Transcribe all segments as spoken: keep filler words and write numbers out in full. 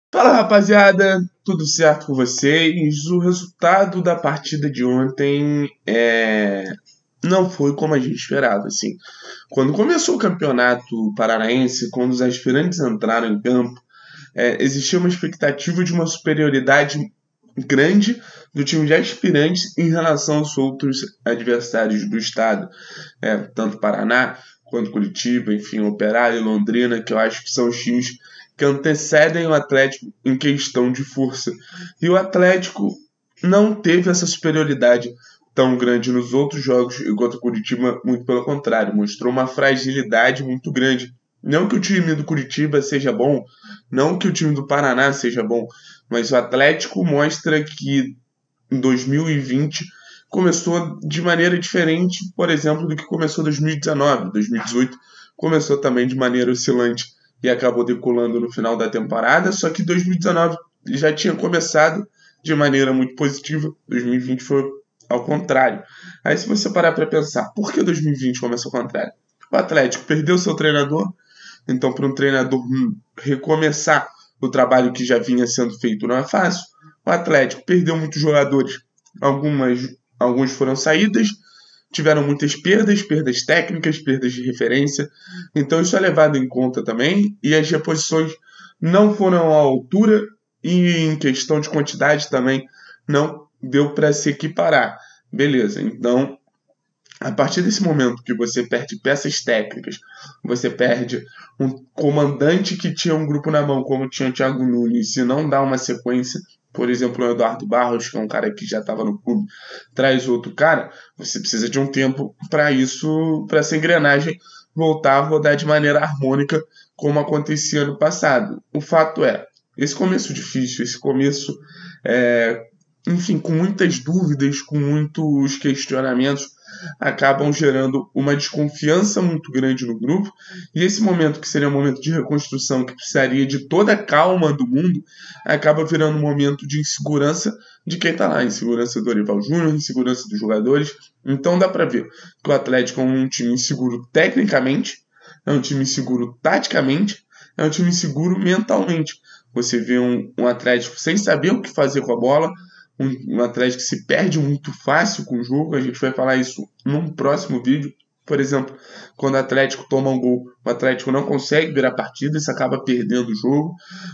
Fala, rapaziada, tudo certo com vocês? O resultado da partida de ontem é... não foi como a gente esperava, assim. Quando começou o campeonato paranaense, quando os aspirantes entraram em campo, é, existia uma expectativa de uma superioridade grande do time de aspirantes em relação aos outros adversários do estado, é, tanto Paraná quanto Curitiba, enfim, Operário e Londrina, que eu acho que são os times que antecedem o Atlético em questão de força. E o Atlético não teve essa superioridade tão grande nos outros jogos, enquanto o Curitiba, muito pelo contrário, mostrou uma fragilidade muito grande. Não que o time do Curitiba seja bom, não que o time do Paraná seja bom, mas o Atlético mostra que em dois mil e vinte começou de maneira diferente, por exemplo, do que começou em dois mil e dezenove. dois mil e dezoito começou também de maneira oscilante e acabou decolando no final da temporada, só que dois mil e dezenove já tinha começado de maneira muito positiva, dois mil e vinte foi ao contrário. Aí se você parar para pensar, por que dois mil e vinte começou ao contrário? O Atlético perdeu seu treinador, então para um treinador recomeçar o trabalho que já vinha sendo feito não é fácil. O Atlético perdeu muitos jogadores, algumas, alguns foram saídas, tiveram muitas perdas, perdas técnicas, perdas de referência, então isso é levado em conta também, e as reposições não foram à altura, e em questão de quantidade também não deu para se equiparar. Beleza, então a partir desse momento que você perde peças técnicas, você perde um comandante que tinha um grupo na mão, como tinha o Thiago Nunes, e não dá uma sequência, por exemplo, o Eduardo Barros, que é um cara que já estava no clube, traz outro cara, você precisa de um tempo para isso, para essa engrenagem voltar a rodar de maneira harmônica, como acontecia no passado. O fato é, esse começo difícil, esse começo, é, enfim, com muitas dúvidas, com muitos questionamentos, acabam gerando uma desconfiança muito grande no grupo, e esse momento, que seria um momento de reconstrução, que precisaria de toda a calma do mundo, acaba virando um momento de insegurança de quem está lá, insegurança do Dorival Júnior, insegurança dos jogadores. Então dá para ver que o Atlético é um time inseguro tecnicamente, é um time inseguro taticamente, é um time inseguro mentalmente. Você vê um, um Atlético sem saber o que fazer com a bola, Um, um Atlético que se perde muito fácil com o jogo. A gente vai falar isso num próximo vídeo. Por exemplo, quando o Atlético toma um gol, o Atlético não consegue virar a partida, isso acaba perdendo o jogo.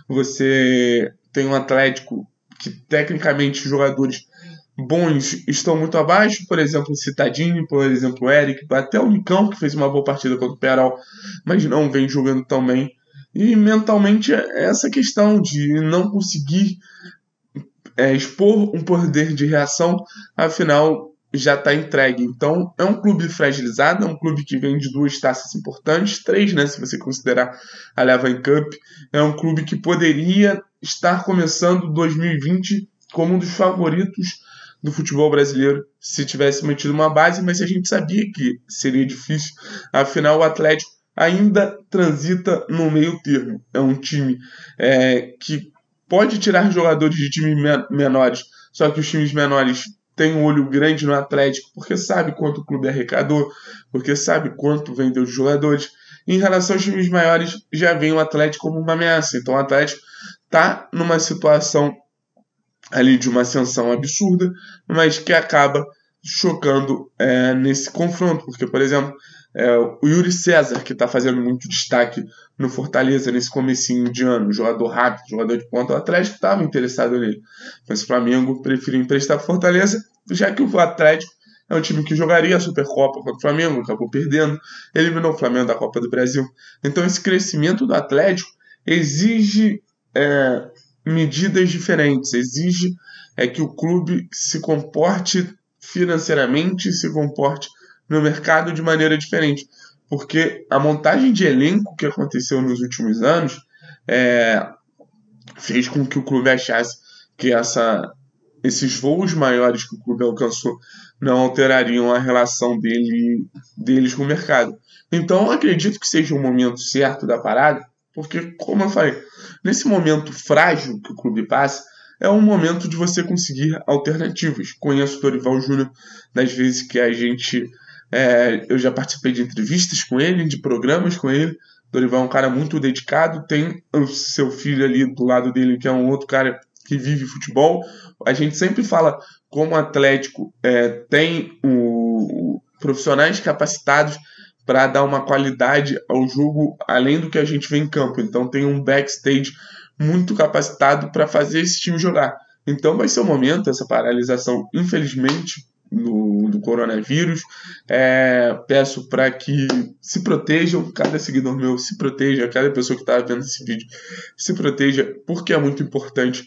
Você tem um Atlético que, tecnicamente, os jogadores bons estão muito abaixo, por exemplo, o Citadini, por exemplo, o Eric, até o Nicão, que fez uma boa partida contra o Peral, mas não vem jogando tão bem. E mentalmente é essa questão de não conseguir É, expor um poder de reação, afinal já está entregue. Então é um clube fragilizado, é um clube que vem de duas taças importantes, três, né, se você considerar a Levan Cup. É um clube que poderia estar começando dois mil e vinte como um dos favoritos do futebol brasileiro, se tivesse mantido uma base, mas a gente sabia que seria difícil. Afinal, o Atlético ainda transita no meio termo. É um time é, que pode tirar jogadores de times menores, só que os times menores têm um olho grande no Atlético, porque sabe quanto o clube arrecadou, porque sabe quanto vendeu de jogadores. Em relação aos times maiores, já vem o Atlético como uma ameaça. Então o Atlético está numa situação ali de uma ascensão absurda, mas que acaba chocando é, nesse confronto, porque, por exemplo, é, o Yuri César, que está fazendo muito destaque no Fortaleza nesse comecinho de ano, jogador rápido, jogador de ponta, o Atlético estava interessado nele, mas o Flamengo preferiu emprestar para o Fortaleza, já que o Atlético é um time que jogaria a Supercopa contra o Flamengo, acabou perdendo, eliminou o Flamengo da Copa do Brasil. Então esse crescimento do Atlético exige é, medidas diferentes, exige é, que o clube se comporte financeiramente, se comporte no mercado de maneira diferente, porque a montagem de elenco que aconteceu nos últimos anos é, fez com que o clube achasse que essa, esses voos maiores que o clube alcançou não alterariam a relação dele, deles com o mercado. Então eu acredito que seja o momento certo da parada, porque, como eu falei, nesse momento frágil que o clube passa, é um momento de você conseguir alternativas. Conheço o Dorival Júnior das vezes que a gente... É, eu já participei de entrevistas com ele, de programas com ele. Dorival é um cara muito dedicado, tem o seu filho ali do lado dele, que é um outro cara que vive futebol. A gente sempre fala como o Atlético é, tem o, o, profissionais capacitados para dar uma qualidade ao jogo além do que a gente vê em campo. Então tem um backstage muito capacitado para fazer esse time jogar. Então vai ser o momento, essa paralisação, infelizmente, no, do coronavírus. É, peço para que se protejam, cada seguidor meu se proteja, cada pessoa que está vendo esse vídeo se proteja, porque é muito importante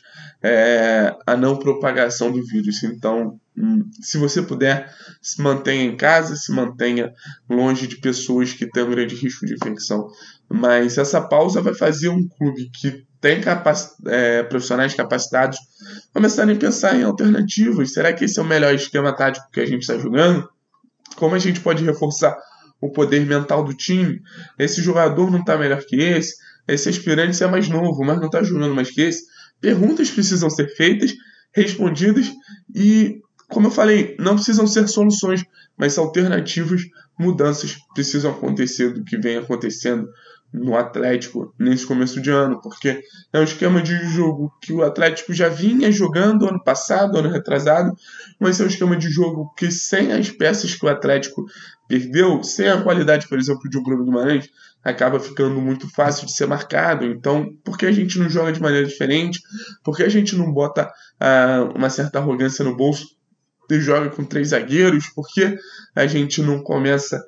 é, a não propagação do vírus. Então, hum, se você puder, se mantenha em casa, se mantenha longe de pessoas que têm um grande risco de infecção. Mas essa pausa vai fazer um clube que tem capac... é, profissionais capacitados começarem a pensar em alternativas. Será que esse é o melhor esquema tático que a gente está jogando? Como a gente pode reforçar o poder mental do time? Esse jogador não está melhor que esse? Esse aspirante é mais novo, mas não está jogando mais que esse? Perguntas precisam ser feitas, respondidas e, como eu falei, não precisam ser soluções, mas alternativas, mudanças precisam acontecer do que vem acontecendo no Atlético nesse começo de ano, porque é um esquema de jogo que o Atlético já vinha jogando ano passado, ano retrasado, mas é um esquema de jogo que, sem as peças que o Atlético perdeu, sem a qualidade, por exemplo, de um Bruno Guimarães, acaba ficando muito fácil de ser marcado. Então, por que a gente não joga de maneira diferente? Por que a gente não bota ah, uma certa arrogância no bolso e joga com três zagueiros? Por que a gente não começa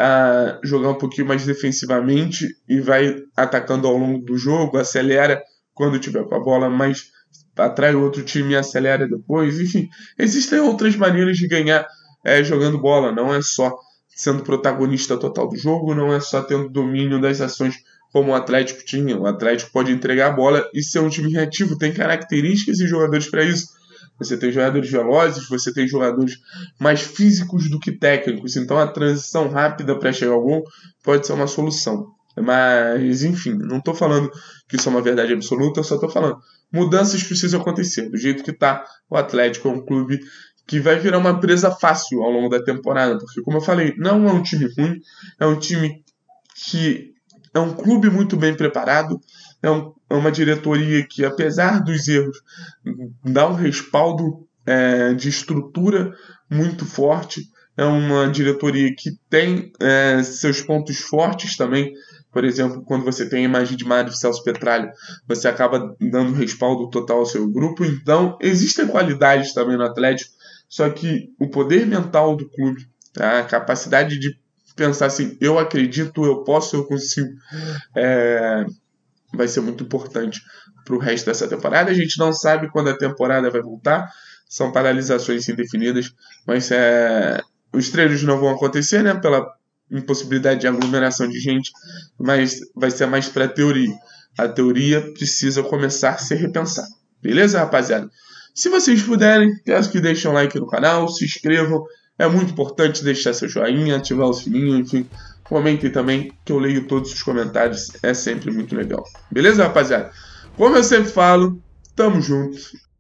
a jogar um pouquinho mais defensivamente e vai atacando ao longo do jogo, acelera quando tiver com a bola, mas atrai o outro time e acelera depois? Enfim, existem outras maneiras de ganhar é, jogando bola, não é só sendo protagonista total do jogo, não é só tendo domínio das ações como o Atlético tinha. O Atlético pode entregar a bola e ser um time reativo, tem características e jogadores para isso. Você tem jogadores velozes, você tem jogadores mais físicos do que técnicos. Então a transição rápida para chegar ao gol pode ser uma solução. Mas, enfim, não estou falando que isso é uma verdade absoluta, eu só estou falando mudanças precisam acontecer. Do jeito que está, o Atlético é um clube que vai virar uma presa fácil ao longo da temporada. Porque, como eu falei, não é um time ruim, é um time que é um clube muito bem preparado. É, um, é uma diretoria que, apesar dos erros, dá um respaldo é, de estrutura muito forte. É uma diretoria que tem é, seus pontos fortes também. Por exemplo, quando você tem a imagem de Mário Celso Petralha, você acaba dando respaldo total ao seu grupo. Então, existem qualidades também no Atlético, só que o poder mental do clube, a capacidade de pensar assim, eu acredito, eu posso, eu consigo, é... vai ser muito importante para o resto dessa temporada. A gente não sabe quando a temporada vai voltar, são paralisações indefinidas, mas é... os treinos não vão acontecer, né, pela impossibilidade de aglomeração de gente, mas vai ser mais para a teoria. A teoria precisa começar a ser repensada. Beleza, rapaziada? Se vocês puderem, peço que deixem um like no canal, se inscrevam. É muito importante deixar seu joinha, ativar o sininho, enfim. Comentem também, que eu leio todos os comentários. É sempre muito legal. Beleza, rapaziada? Como eu sempre falo, tamo junto